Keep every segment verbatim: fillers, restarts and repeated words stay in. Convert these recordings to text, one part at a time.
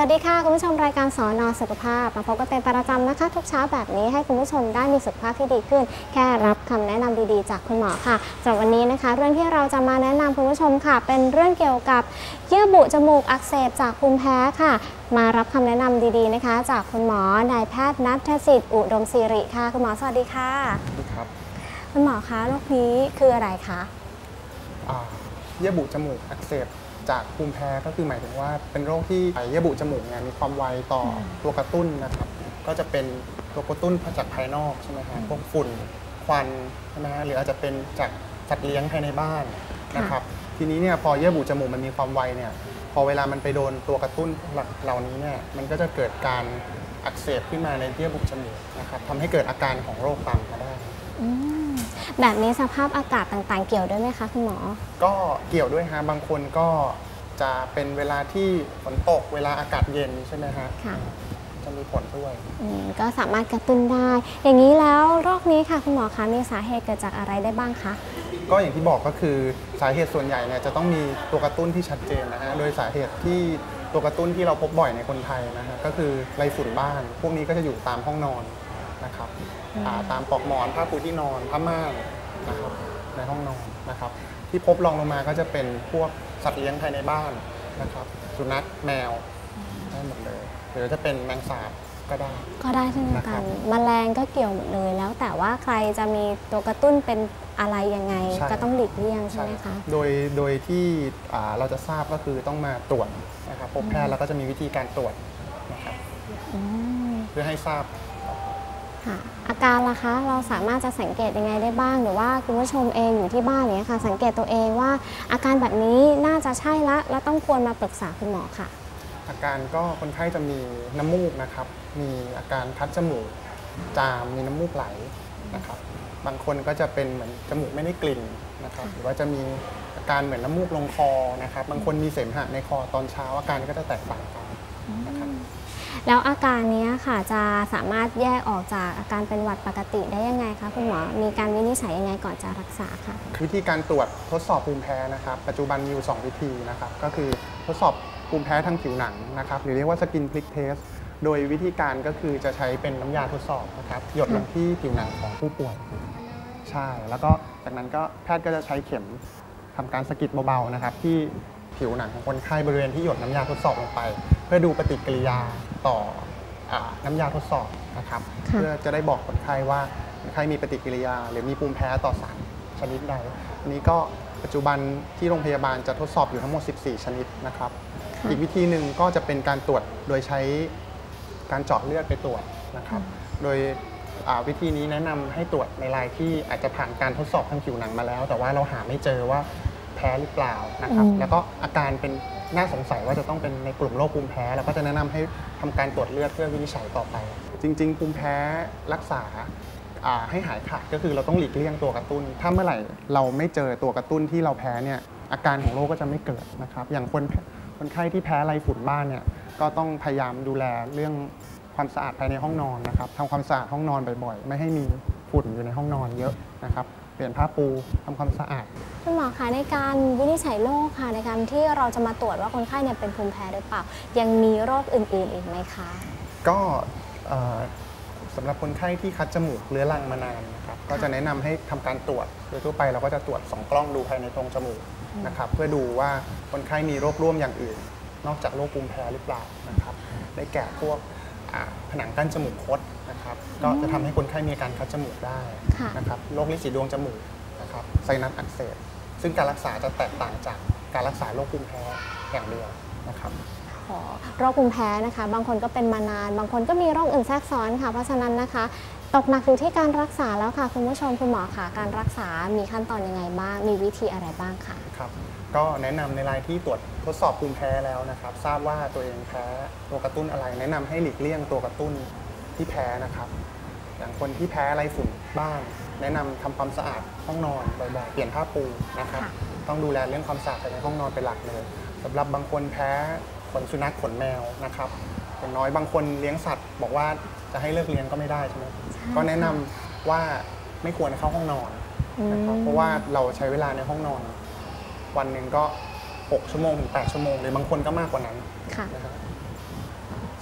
วัสดีค่ะคุณผู้ชมรายการสอนอสุขภาพมาพบกันเป็นประจำนะคะทุกเช้าแบบนี้ให้คุณผู้ชมได้มีสุขภาพที่ดีขึ้นแค่รับคำแนะนำดีๆจากคุณหมอค่ะสำหรับวันนี้นะคะเรื่องที่เราจะมาแนะนำคุณผู้ชมค่ะเป็นเรื่องเกี่ยวกับเยื่อบุจมูกอักเสบจากภูมิแพ้ค่ะมารับคำแนะนำดีๆนะคะจากคุณหมอนายแพทย์ณัฐศิษย์อุดมศิริค่ะคุณหมอสวัสดีค่ะสวัสดีครับคุณหมอคะโรคนี้คืออะไรคะเยื่อบุจมูกอักเสบจากภูมิแพ้ก็คือหมายถึงว่าเป็นโรคที่เยื่อบุจมูกเนี่ยมีความไวต่อตัวกระตุ้นนะครับก็จะเป็นตัวกระตุ้นมาจากภายนอกใช่ไหมฮะพวกฝุ่นควันใช่ไหมฮะหรืออาจจะเป็นจากสัตว์เลี้ยงภายในบ้านนะครับทีนี้เนี่ยพอเยื่อบุจมูกมันมีความไวเนี่ยพอเวลามันไปโดนตัวกระตุ้นเหล่านี้เนี่ยมันก็จะเกิดการอักเสบขึ้นมาในเยื่อบุจมูกนะครับทำให้เกิดอาการของโรคตามมาได้แบบนี้สภาพอากาศต่างๆเกี่ยวด้วยไหมคะคุณหมอก็เกี่ยวด้วยฮะบางคนก็จะเป็นเวลาที่ฝนตกเวลาอากาศเย็นใช่ไหมฮะค่ะจะมีผลด้วยก็สามารถกระตุ้นได้อย่างนี้แล้วโรคนี้ค่ะคุณหมอคะมีสาเหตุเกิดจากอะไรได้บ้างคะก็อย่างที่บอกก็คือสาเหตุส่วนใหญ่เนี่ยจะต้องมีตัวกระตุ้นที่ชัดเจนนะฮะโดยสาเหตุที่ตัวกระตุ้นที่เราพบบ่อยในคนไทยนะฮะก็คือไรฝุ่นบ้านพวกนี้ก็จะอยู่ตามห้องนอนนะครับตามปลอกหมอนผ้าปูที่นอนผ้าม่านนะครับในห้องนอนนะครับที่พบรองลงมาก็จะเป็นพวกสัตว์เลี้ยงภายในบ้านนะครับสุนัขแมวได้หมดเลยหรือจะเป็นแมงสาบก็ได้ก็ได้เช่นกันแมลงก็เกี่ยวหมดเลยแล้วแต่ว่าใครจะมีตัวกระตุ้นเป็นอะไรยังไงก็ต้องหลีกเลี่ยงใช่ไหมคะโดยโดยที่เราจะทราบก็คือต้องมาตรวจนะครับพบแพทย์แล้วก็จะมีวิธีการตรวจนะครับเพื่อให้ทราบอาการล่ะคะเราสามารถจะสังเกตยังไงได้บ้างหรือว่าคุณผู้ชมเองอยู่ที่บ้านเนี้ยค่ะสังเกตตัวเองว่าอาการแบบนี้น่าจะใช่ละแล้วต้องควรมาปรึกษาคุณหมอค่ะอาการก็คนไข้จะมีน้ำมูกนะครับมีอาการคัดจมูกจามมีน้ำมูกไหลนะครับบางคนก็จะเป็นเหมือนจมูกไม่ได้กลิ่นนะครับหรือว่าจะมีอาการเหมือนน้ำมูกลงคอนะครับบางคนมีเสมหะในคอตอนเช้าอาการก็จะแตกต่างกันนะครับแล้วอาการนี้ค่ะจะสามารถแยกออกจากอาการเป็นหวัดปกติได้ยังไงคะคุณหมอมีการวินิจฉัยยังไงก่อนจะรักษาค่ะวิธีการตรวจทดสอบภูมิแพ้นะครับปัจจุบันมีอยู่สองวิธีนะครับก็คือทดสอบภูมิแพ้ทางผิวหนังนะครับหรือเรียกว่าสกินพริกเทสโดยวิธีการก็คือจะใช้เป็นน้ำยาทดสอบนะครับหยดลงที่ผิวหนังของผู้ป่วยใช่แล้วก็จากนั้นก็แพทย์ก็จะใช้เข็มทำการสกิดเบาๆนะครับที่ผิวหนังของคนไข้บริเวณที่หยดน้ำยาทดสอบลงไปเพื่อดูปฏิกิริยาต่อน้ำยาทดสอบนะครับเพื่อจะได้บอกคนไข้ว่าคนไข้มีปฏิกิริยาหรือมีภูมิแพ้ต่อสารชนิดใดอันนี้ก็ปัจจุบันที่โรงพยาบาลจะทดสอบอยู่ทั้งหมดสิบสี่ชนิดนะครับอีกวิธีหนึ่งก็จะเป็นการตรวจโดยใช้การเจาะเลือดไปตรวจนะครับโดยวิธีนี้แนะนำให้ตรวจในรายที่อาจจะผ่านการทดสอบทางผิวหนังมาแล้วแต่ว่าเราหาไม่เจอว่าแพ้หรือเปล่านะครับแล้วก็อาการเป็นน่าสงสัยว่าจะต้องเป็นในกลุ่มโรคภูมิแพ้เราก็จะแนะนำให้ทำการตรวจเลือดเพื่อวินิจฉัยต่อไปจริงๆภูมิแพ้รักษาให้หายขาดก็คือเราต้องหลีกเลี่ยงตัวกระตุ้นถ้าเมื่อไหร่เราไม่เจอตัวกระตุ้นที่เราแพ้เนี่ยอาการของโรคก็จะไม่เกิดนะครับอย่างคนคนไข้ที่แพ้ไรฝุ่นบ้านเนี่ยก็ต้องพยายามดูแลเรื่องความสะอาดภายในห้องนอนนะครับทำความสะอาดห้องนอนบ่อยๆไม่ให้มีฝุ่นอยู่ในห้องนอนเยอะนะครับเปลี่ยนผ้าปูทำความสะอาดคุณหมอคะในการวินิจฉัยโรคค่ะในการที่เราจะมาตรวจว่าคนไข้เนี่ยเป็นภูมิแพ้หรือเปล่ายังมีโรคอื่นๆอีกไหมคะก็สำหรับคนไข้ที่คัดจมูกเรื้อรังมานานนะครับก็จะแนะนำให้ทำการตรวจโดยทั่วไปเราก็จะตรวจสองกล้องดูภายในโพรงจมูกนะครับเพื่อดูว่าคนไข้มีโรคร่วมอย่างอื่นนอกจากโรคภูมิแพ้หรือเปล่านะครับได้แก่พวกผนังกั้นจมูกคดนะครับก็จะทำให้คนไข้มีอาการคัดจมูกได้นะครับโรคลิ้นสีดวงจมูกนะครับไซนัสอักเสบซึ่งการรักษาจะแตกต่างจากการรักษาโรคภูมิแพ้อย่างเดียวนะครับโรคภูมิแพ้นะคะบางคนก็เป็นมานานบางคนก็มีโรคอื่นแทรกซ้อนค่ะเพราะฉะนั้นนะคะตกหนักอยู่ที่การรักษาแล้วค่ะคุณผู้ชมคุณหมอค่ะการรักษามีขั้นตอนยังไงบ้างมีวิธีอะไรบ้างค่ะครับก็แนะนำในรายที่ตรวจทดสอบภูมิแพ้แล้วนะครับทราบว่าตัวเองแพ้ตัวกระตุ้นอะไรแนะนำให้หลีกเลี่ยงตัวกระตุ้นที่แพ้นะครับอย่างคนที่แพ้ไรฝุ่นบ้างแนะนำทำความสะอาดห้องนอนบ่อยๆเปลี่ยนผ้าปูนะครับต้องดูแลเรื่องความสะอาดในห้องนอนเป็นหลักเลยสำหรับบางคนแพ้ขนสุนัขขนแมวนะครับอย่างน้อยบางคนเลี้ยงสัตว์บอกว่าจะให้เลิกเลี้ยงก็ไม่ได้ใช่ไหมก็แนะนำว่าไม่ควรเข้าห้องนอนนะครับเพราะว่าเราใช้เวลาในห้องนอนวันหนึ่งก็หกชั่วโมงถึงแปดชั่วโมงหรือบางคนก็มากกว่านั้นนะครับ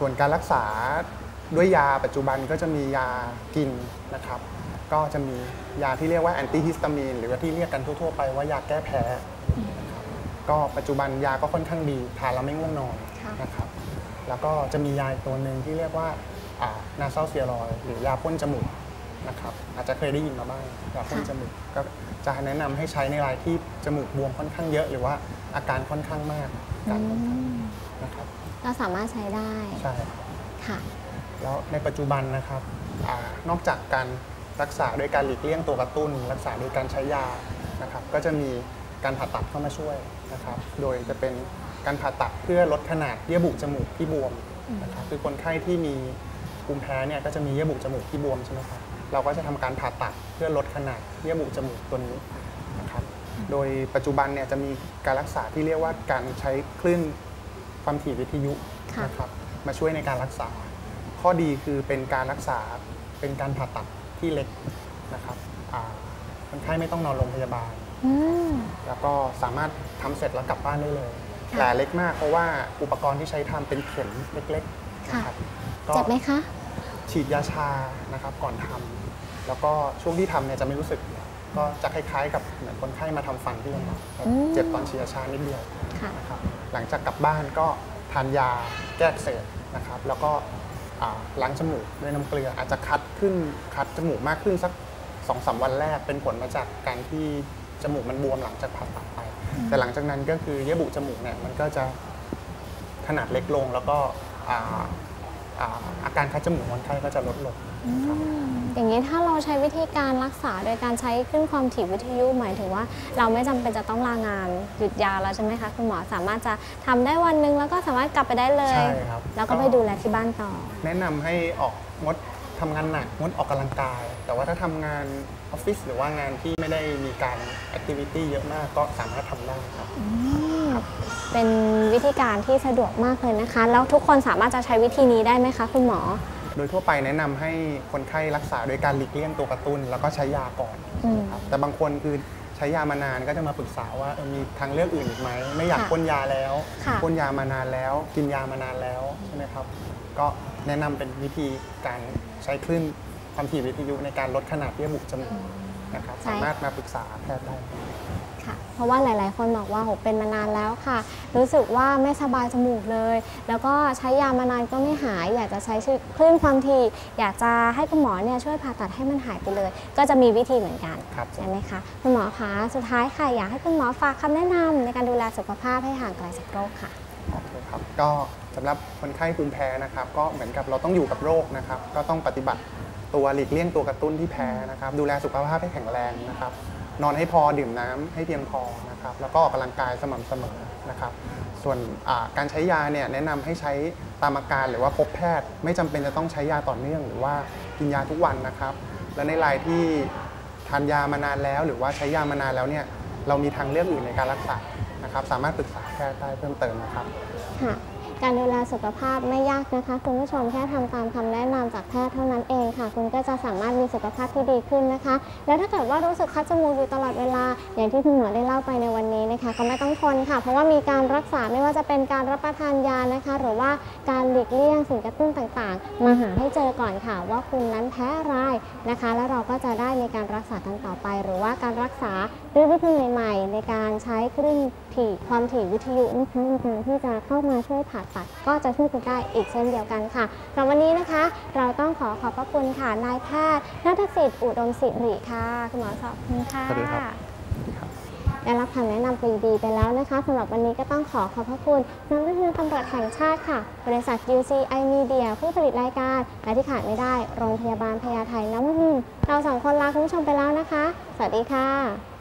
ส่วนการรักษาด้วยยาปัจจุบันก็จะมียากินนะครับก็จะมียาที่เรียกว่าแอนติฮิสตามีนหรือว่าที่เรียกกันทั่วๆไปว่ายาแก้แพ้นะครับก็ปัจจุบันยาก็ค่อนข้างดีทานแล้วไม่ง่วงนอนนะครับแล้วก็จะมียาตัวหนึ่งที่เรียกว่านาซอลสเตียรอยด์หรือยาพ่นจมูกนะครับอาจจะเคยได้ยินมาบ้างยาพ่นจมูกก็จะแนะนำให้ใช้ในรายที่จมูกบวมค่อนข้างเยอะหรือว่าอาการค่อนข้างมากการนะครับก็สามารถใช้ได้ใช่ค่ะแล้วในปัจจุบันนะครับอนอกจากการรักษาโดยการหลีกเลี่ยงตัวกระตุ้นรักษาโดยการใช้ยานะครับก็จะมีการผ่าตัดเข้ามาช่วยนะครับโดยจะเป็นการผ่าตัดเพื่อลดขนาดเยื่อบุจมูกที่บวมนะครับคือคนไข้ที่มีภูมิแพ้เนี่ยก็จะมีเยื่อบุจมูกที่บวมใช่ไหมครับเราก็จะทำการผ่าตัดเพื่อลดขนาดเยื่อบุจมูกตัวนี้นะครับโดยปัจจุบันเนี่ยจะมีการรักษาที่เรียกว่าการใช้คลื่นความถี่วิทยุนะครับมาช่วยในการรักษาข้อดีคือเป็นการรักษาเป็นการผ่าตัดที่เล็กนะครับคนไข้ไม่ต้องนอนโรงพยาบาลแล้วก็สามารถทำเสร็จแล้วกลับบ้านได้เลยแผลเล็กมากเพราะว่าอุปกรณ์ที่ใช้ทำเป็นเข็มเล็กๆนะครับเจ็บไหมคะฉีดยาชานะครับก่อนทำแล้วก็ช่วงที่ทำเนี่ยจะไม่รู้สึกก็จะคล้ายๆกับเหมือนคนไข้มาทำฟันที่โรงพยาบาลเจ็บตอนฉีดยาชานิดเดียวนะครับหลังจากกลับบ้านก็ทานยาแก้อักเสบนะครับแล้วก็ล้างจมูกด้วยน้ำเกลืออาจจะคัดขึ้นคัดจมูกมากขึ้นสัก สองถึงสาม วันแรกเป็นผลมาจากการที่จมูกมันบวมหลังจากผ่าตัดไปแต่หลังจากนั้นก็คือเยื่อบุจมูกเนี่ยมันก็จะขนาดเล็กลงแล้วก็อาการคัดจมูกคนไข้ก็จะลดลงอย่างนี้ถ้าเราใช้วิธีการรักษาโดยการใช้คลื่นความถี่วิทยุหมายถึงว่าเราไม่จำเป็นจะต้องลางานหยุดยาแล้วใช่ไหมคะคุณหมอสามารถจะทำได้วันหนึ่งแล้วก็สามารถกลับไปได้เลยใช่ครับแล้วก็ไปดูแลที่บ้านต่อแนะนำให้ออกงดทำงานหนักงดออกกำลังกายแต่ว่าถ้าทำงานออฟฟิศหรือว่างานที่ไม่ได้มีการแอคทิวิตี้เยอะมากก็สามารถทำได้ครับเป็นวิธีการที่สะดวกมากเลยนะคะแล้วทุกคนสามารถจะใช้วิธีนี้ได้ไหมคะคุณหมอโดยทั่วไปแนะนำให้คนไข้รักษาโดยการหลีกเลี่ยงตัวกระตุ้นแล้วก็ใช้ยาก่อนครับแต่บางคนคือใช้ยามานานก็จะมาปรึกษาว่ามีทางเลือกอื่นอีกไหมไม่อยากพ่นยาแล้วพ่นยามานานแล้วกินยามานานแล้วใช่ไหมครับก็แนะนำเป็นวิธีการใช้คลื่นความถี่วิทยุในการลดขนาดเยื่อบุจมูกนะครับสามารถมาปรึกษาแพทย์ได้ค่ะเพราะว่าหลายๆคนบอกว่าโหเป็นมานานแล้วค่ะรู้สึกว่าไม่สบายจมูกเลยแล้วก็ใช้ยามานานก็ไม่หายอยากจะใช้คลื่นความถี่อยากจะให้คุณหมอเนี่ยช่วยผ่าตัดให้มันหายไปเลยก็จะมีวิธีเหมือนกันใช่ไหมคะคุณหมอคะสุดท้ายค่ะอยากให้คุณหมอฝากคำแนะนำในการดูแลสุขภาพให้ห่างไกลจากโรคค่ะโอเคครับก็สำหรับคนไข้ภูมิแพ้นะครับก็เหมือนกับเราต้องอยู่กับโรคนะครับก็ต้องปฏิบัติตัวหลีกเลี่ยงตัวกระตุ้นที่แพ้นะครับดูแลสุขภาพให้แข็งแรงนะครับนอนให้พอดื่มน้ำให้เพียงพอนะครับแล้วก็ออกกำลังกายสม่ำเสมอนะครับส่วนการใช้ยาเนี่ยแนะนำให้ใช้ตามอาการหรือว่าพบแพทย์ไม่จำเป็นจะต้องใช้ยาต่อเนื่องหรือว่ากินยาทุกวันนะครับและในรายที่ทานยามานานแล้วหรือว่าใช้ยามานานแล้วเนี่ยเรามีทางเลือกอื่นในการรักษานะครับสามารถปรึกษาแพทย์ได้เพิ่มเติมนะครับค่ะการดูแลสุขภาพไม่ยากนะคะคุณผู้ชมแค่ทำตามคำแนะนำจากแพทย์เท่านั้นเองค่ะคุณก็จะสามารถมีสุขภาพที่ดีขึ้นนะคะแล้วถ้าเกิดว่ารู้สึกคัดจมูกอยู่ตลอดเวลาอย่างที่คุณหมอได้เล่าไปในวันนี้นะคะก็ไม่ต้องทนค่ะเพราะว่ามีการรักษาไม่ว่าจะเป็นการรับประทานยานะคะหรือว่าการหลีกเลี่ยงสิ่งกระตุ้นต่างๆมาหาให้เจอก่อนค่ะว่าคุณนั้นแพ้อะไรนะคะแล้วเราก็จะได้ในการรักษากันต่อไปหรือว่าการรักษาด้วยวิธีใหม่ๆในการใช้คลื่นถี่ความถี่วิทยุนะคะในการที่จะเข้ามาช่วยผ่าตัดก็จะช่วยคุณได้อีกเช่นเดียวกันค่ะสำหรับวันนี้นะคะเราต้องขอขอบพระคุณค่ะนายแพทย์ณัฐศิษย์อุดมศิริค่ะคุณหมอขอบคุณค่ะสวัสดีครับได้รับคำแนะนำดีๆไปแล้วนะคะสำหรับวันนี้ก็ต้องขอขอบพระคุณเจ้าหน้าที่ตำรวจแห่งชาติค่ะบริษัท ยู ซี ไอ Media ผู้ผลิตรายการและที่ขาดไม่ได้โรงพยาบาลพญาไทนวมินทร์เราสองคนลาคุณผู้ชมไปแล้วนะคะสวัสดีค่ะ